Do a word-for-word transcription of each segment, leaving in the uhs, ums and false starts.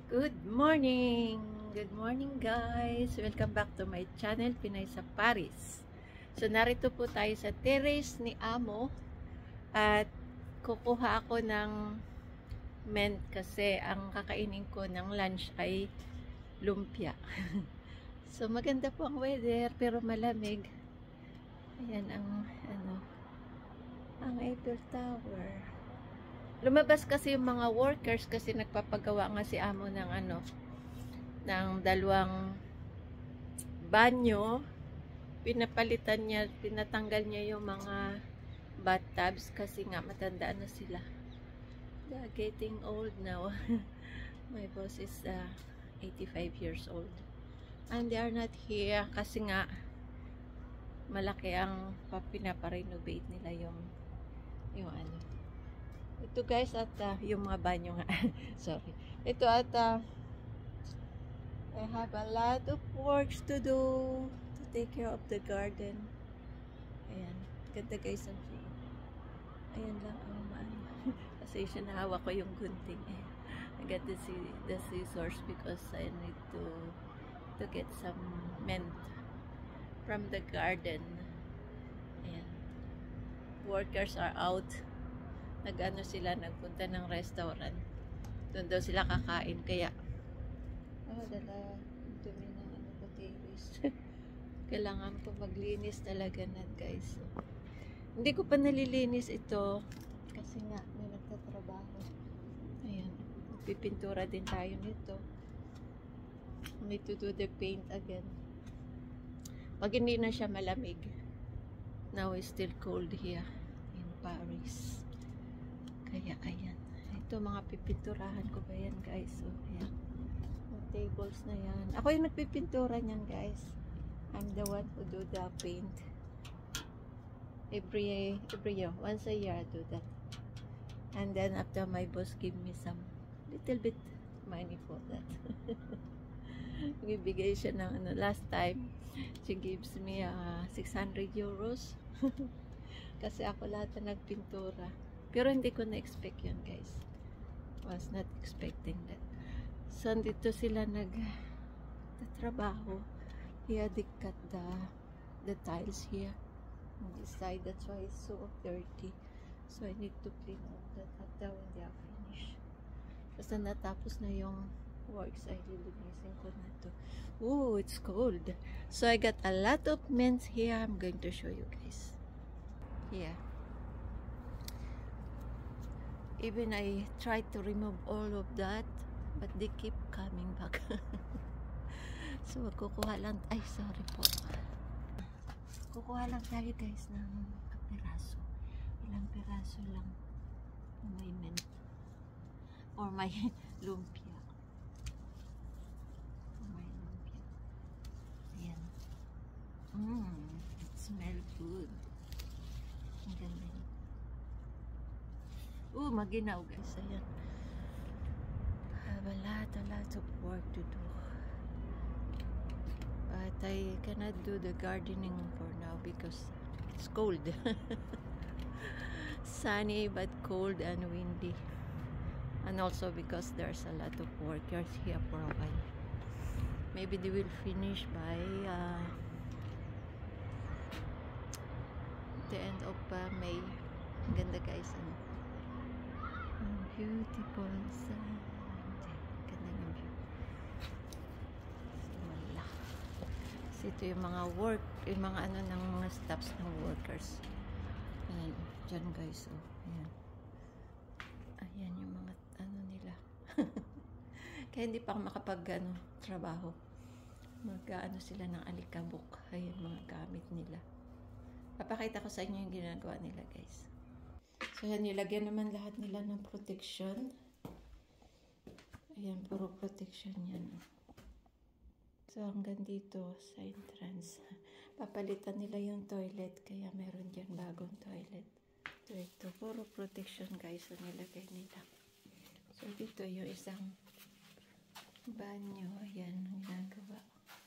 Good morning! Good morning guys! Welcome back to my channel, Pinay sa Paris. So narito po tayo sa terrace ni Amo at kukuha ako ng mint kasi ang kakainin ko ng lunch ay lumpia. So maganda po ang weather pero malamig. Ayan ang ano, ang Eiffel Tower. Lumabas kasi yung mga workers kasi nagpapagawa nga si Amo ng ano, ng dalawang banyo. Pinapalitan niya, pinatanggal niya yung mga bathtubs kasi nga matanda na sila. They're getting old now. My boss is uh, eighty-five years old. And they are not here kasi nga malaki ang pinaparenovate nila yung yung ano. Ito guys at uh, yung mga banyo nga. Sorry. Ito at uh, I have a lot of works to do to take care of the garden. Ayan. Ganda guys ang view. Ayan lang ang ano. Kasi siya nahawa ko yung gunting. Eh. I got the, the scissors because I need to to get some mint from the garden. Ayan. Workers are out. Nag-ano sila, nagpunta ng restaurant. Doon daw sila kakain. Kaya oh, dala dumi ng ano ko terrace. Kailangan ko maglinis talaga na guys. Hindi ko pa nalilinis ito kasi nga may nagtatrabaho. Ayan. Pipintura din tayo nito. Need to do the paint again. Pag hindi na siya malamig. Now it's still cold here in Paris. Kaya ayan. Ito mga pipinturahan ko ba yan guys. So ayan. Tables na yan. Ako yung nagpipintura niyan guys. I'm the one who do the paint. Every, every year. Once a year I do that. And then after my boss give me some little bit money for that. Bibigay siya ng ano. Last time, she gives me uh, six hundred euros. Kasi ako lahat na nagpintura. Pero hindi ko na-expect yun guys. Was not expecting that. So, dito sila nag-trabaho. Here, they cut the, the tiles here on this side. That's why it's so dirty. So, I need to clean all that after when they are finished. Basta natapos na yung works, ay lilinisin ko na to. Ooh, it's cold. So, I got a lot of mints here. I'm going to show you guys. Here. Even I tried to remove all of that. But they keep coming back. So, kukuha lang. Ay, sorry po. Kukuha lang tayo guys ng peraso. Ilang peraso lang. May mint. Or may lumpia. Or may lumpia. Ayan. Mmm. It smells good. Ang ganda yun. Uh, maginaw guys. Ayan. I have a lot, a lot of work to do. But I cannot do the gardening for now because it's cold. Sunny but cold and windy. And also because there's a lot of workers here for a while. Maybe they will finish by uh, the end of uh, May. Ganda guys. Ano? Beautiful sun. Ito yung mga work, yung mga ano ng mga staffs ng workers. Ayan, dyan guys, oh. Ayan. Ayan yung mga ano nila. Kaya hindi pa ako makapag ano, trabaho. Mag-ano sila ng alikabok. Ayan mga gamit nila. Papakita ko sa inyo yung ginagawa nila guys. So ayan, nilagyan naman lahat nila ng protection. Ayan, puro protection yan. So, hanggang dito sa entrance. Papalitan nila yung toilet. Kaya meron dyan bagong toilet. So, ito. Puro protection guys. So, nilagay nila. So, dito yung isang banyo. Ayan. Ginagawa.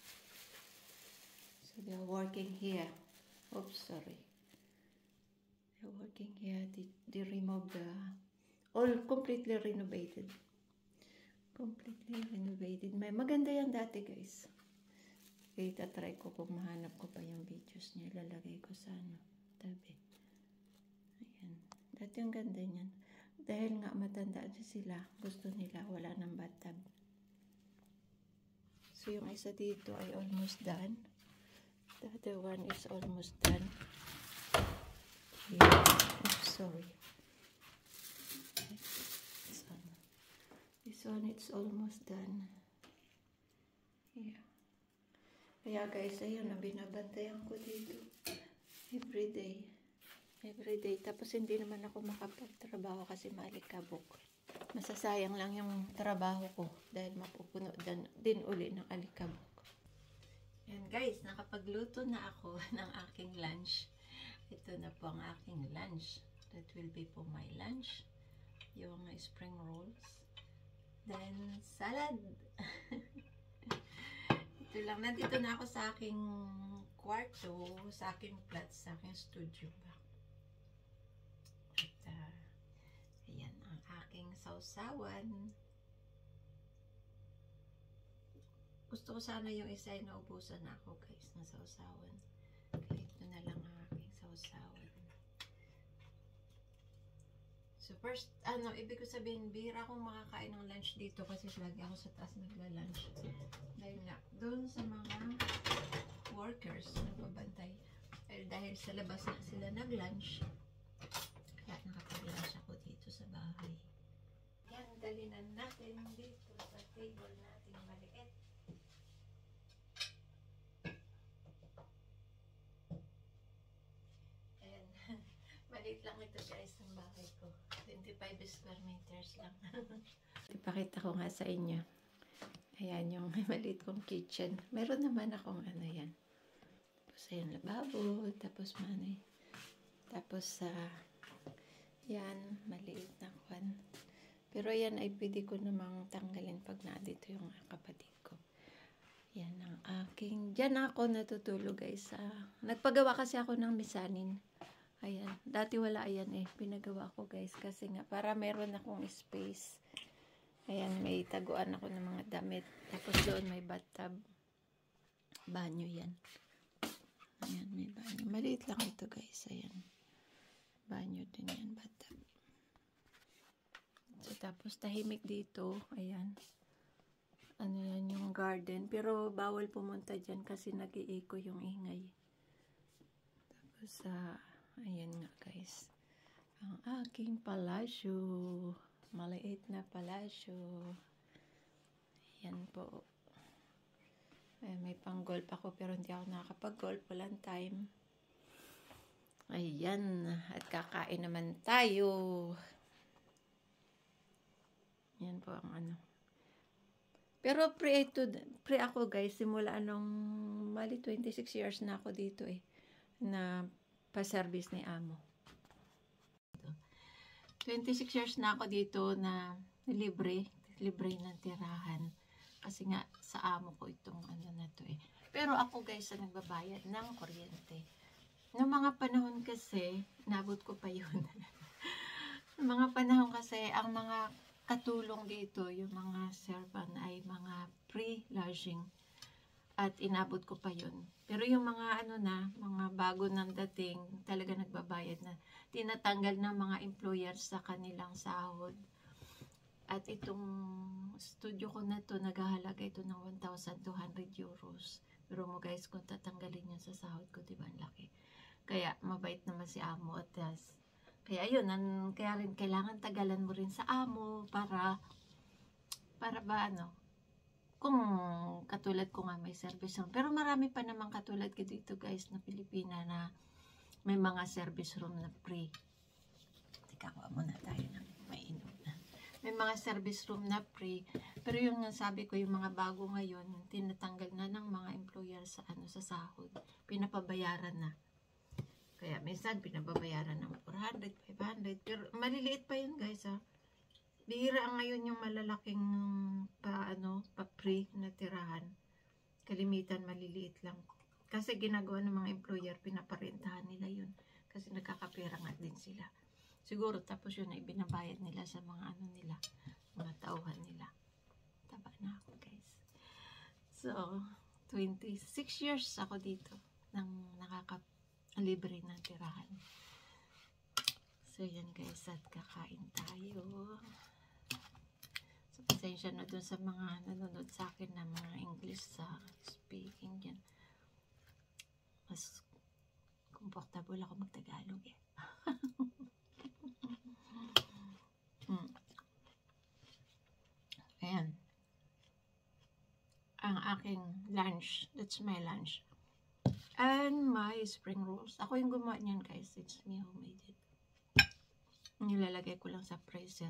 So, they are working here. Oops, sorry. They are working here. They, they remove the... All completely renovated. Completely They renovated. May maganda yan dati guys. Okay, tatry ko kung mahanap ko pa yung videos niya. Lalagay ko sa ano, tabi. Ayan. Dati ang ganda niyan. Dahil nga matanda na sila, gusto nila wala ng bathtub. So yung isa dito ay almost done. The other one is almost done. Yeah. Oh, sorry. This one. This one it's almost done. Yeah. Kaya guys, ayun na binabantayan ko dito. Everyday. Everyday. Tapos hindi naman ako makapagtrabaho kasi maalikabok. Masasayang lang yung trabaho ko dahil mapupuno din, din uli ng alikabok. Yan guys, nakapagluto na ako ng aking lunch. Ito na po ang aking lunch. That will be for my lunch. Yung spring rolls. Then, salad. Ito lang. Nandito na ako sa aking kwarto, sa aking flat, sa aking studio ba. At, uh, ayan ang aking sausawan. Gusto ko sana yung isa ay naubusan na ako guys ng sausawan. Kaya ito na lang ang aking sausawan. So first, ano, ibig ko sabihin, bihira akong makakain ng lunch dito kasi lagi ako sa taas nagla-lunch. Dahil nga, doon sa mga workers na pabantay. Dahil, dahil sa labas na sila nag-lunch, kaya nakapag-lunch ako dito sa bahay. Yan, dalinan natin dito sa table natin maliit. Ayan, maliit lang ito guys ng bahay ko. twenty-five square meters lang. Ipakita ko nga sa inyo. Ayan yung maliit kong kitchen. Meron naman akong ano yan. Tapos ayan, lababo. Tapos manay. Tapos sa uh, yan, maliit na kwan. Pero yan ay pwede ko namang tanggalin pag nandito yung kapatid ko. Yan ang aking, dyan ako natutulog guys. Uh, nagpagawa kasi ako ng misanin. Ayan, dati wala ayan eh. Pinagawa ko guys kasi nga para meron akong space. Ayan, may taguan ako ng mga damit. Tapos doon may bathtub. Banyo yan. Ayan, may banyo. Maliit lang ito guys. Ayan. Banyo din yan, bathtub. So, tapos tahimik dito. Ayan. Ano yan, yung garden. Pero bawal pumunta dyan kasi nag-iiko yung ingay. Tapos, ah, uh, ayan nga guys. Ang aking palasyo. Maliit na palasyo. Ayan po. Ay, may pang-golf ako pero hindi ako nakakapag-golf. Walang time. Ayan. At kakain naman tayo. Yan po ang ano. Pero pre, ito, pre ako guys. Simula nung mali twenty-six years na ako dito eh. Na pa-service ni amo. twenty-six years na ako dito na libre, libre ng tirahan. Kasi nga sa amo ko itong ano na to eh. Pero ako guys, ang nagbabayad ng kuryente. Noong mga panahon kasi, nabot ko pa yun. Noong mga panahon kasi, ang mga katulong dito, yung mga servant ay mga pre-lodging. At inabot ko pa yun. Pero yung mga ano na, mga bago nang dating, talaga nagbabayad na. Tinatanggal ng mga employers sa kanilang sahod. At itong studio ko na to, naghahalaga ito ng one thousand two hundred euros. Pero mo guys, kung tatanggalin yun sa sahod ko, diba ang laki. Kaya mabait naman si amo at das. Kaya yun, an, kaya rin kailangan tagalan mo rin sa amo para, para ba ano, kung katulad ko nga may service room. Pero marami pa naman katulad ko dito guys na Pilipina na may mga service room na free. Teka, kuha muna tayo ng mainom na. May mga service room na free. Pero yung sabi ko, yung mga bago ngayon, tinatanggal na ng mga employer sa, ano, sa sahod. Pinapabayaran na. Kaya minsan pinababayaran ng four hundred, five hundred. Pero maliliit pa yun guys ha. Bihira ngayon yung malalaking pa ano, pa pre na tirahan. Kalimitan maliliit lang. Kasi ginagawa ng mga employer, pinaparentahan nila yun. Kasi nagkakapera nga din sila. Siguro tapos yun ay binabayad nila sa mga ano nila, mga tauhan nila. Taba na. So, twenty-six years ako dito nang nakaka-libre ng tirahan. So, yan guys, at kakain tayo. So, pasensya na dun sa mga nanonood sa akin na mga English sa speaking dyan. Mas comfortable ako mag-Tagalog eh. hmm. Ayan. Ang aking lunch. That's my lunch. And my spring rolls. Ako yung gumawa niyan guys. It's me who made it. Nilalagay ko lang sa freezer.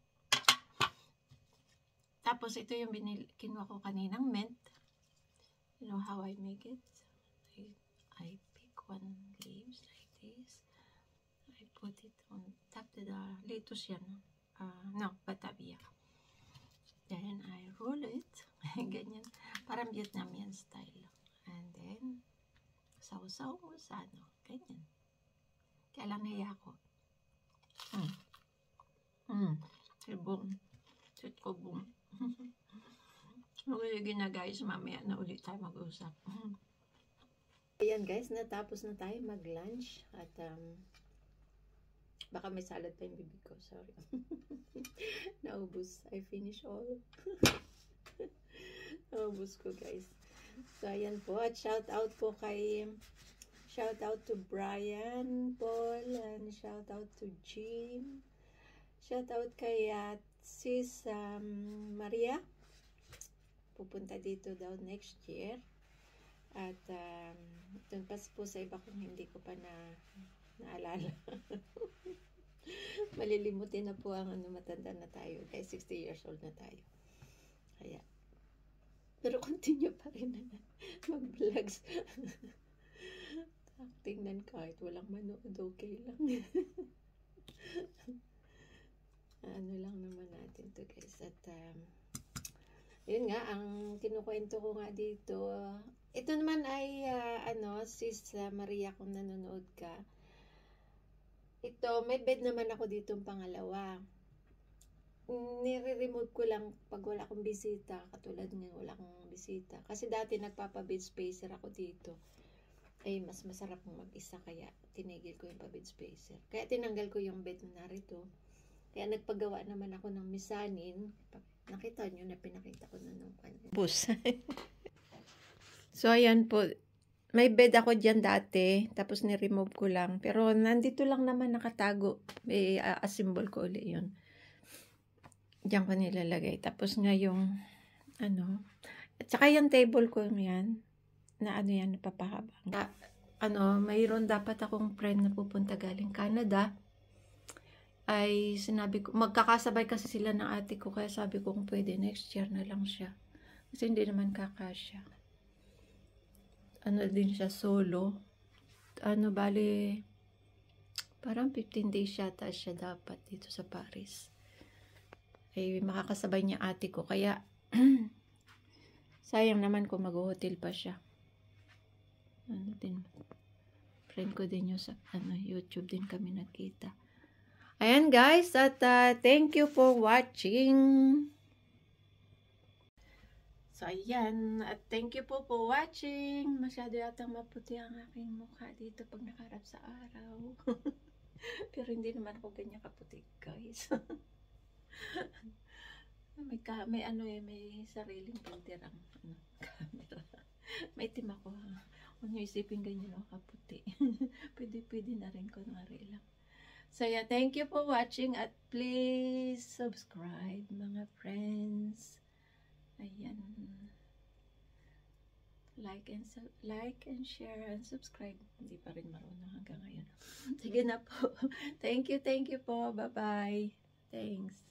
Tapos ito yung binil kinuha ko kaninang mint. You know how I make it? I, I pick one leaves like this. I put it on top of the lettuce yan. Uh, no, batavia. Then I roll it. Ganyan. Parang Vietnamese style. And then, sausaw mo sa ano. Ganyan. Kaya lang naiya ko. Hmm. Hmm. Boom. Sit ko boom. Okay na guys. Mamaya na ulit tayo mag-usap. Ayan guys. Natapos na tayo mag-lunch. At um, baka may salad pa yung bibig ko. Sorry. Naubos. I finish all. Naubos ko guys. So ayan po. At shout out po kay shout out to Brian, Paul, and shout out to Jim. Shout out kay uh, sis um, Maria. Pupunta dito daw next year. At um, dun pa po sa iba kung hindi ko pa na naalala. Malilimutin na po ang ano, matanda na tayo. Kaya sixty years old na tayo. Kaya, pero continue pa rin na mag-vlogs. Tingnan kahit walang manood, okay lang. Ano lang naman natin to guys. At, um, yun nga, ang kinukwento ko nga dito, ito naman ay, uh, ano, sis uh, Maria, kung nanonood ka, ito, may bed naman ako dito ang pangalawa. Nire-remove ko lang pag wala akong bisita. Katulad ngayon, wala akong bisita. Kasi dati nagpapa-bed spacer ako dito. Ay, mas masarap mag-isa. Kaya tinigil ko yung pa-bed spacer. Kaya tinanggal ko yung bed na narito. Kaya nagpagawa naman ako ng misanin. Nakita nyo na pinakita ko na nung bus. So, ayan po. May bed ako dyan dati, tapos ni-remove ko lang. Pero nandito lang naman nakatago. May uh, assemble ko ulit yun. Diyan ko nilalagay. Tapos nga yung, ano, at saka yung table ko yan, na ano yan, napapahabang. Uh, ano, mayroon dapat akong friend na pupunta galing Canada. Ay, sinabi ko, magkakasabay kasi sila ng ate ko, kaya sabi ko kung pwede, next year na lang siya. Kasi hindi naman kakasya. Ano din siya, solo. Ano, bali, parang fifteen days yata siya dapat dito sa Paris. Ay, makakasabay niya ate ko. Kaya, sayang naman kung mag-hotel pa siya. Ano din, friend ko din yung sa ano, YouTube din kami nagkita. Ayan guys, at uh, thank you for watching. So, ayan. At thank you po for watching. Masyado yatang maputi ang aking mukha dito pag nakaharap sa araw. Pero hindi naman ako ganyan kaputi, guys. may, ka, may ano eh, may sariling filter ang ano, camera. May itim ako. Kung nyo isipin ganyan ako kaputi. Pwede-pwede na rin kunwari lang. So, yeah, thank you for watching. At please subscribe, mga friends. Ayan. Like and like and share and subscribe. Hindi pa rin marunong hanggang ngayon. Sige na po. Thank you, thank you po. Bye-bye. Thanks.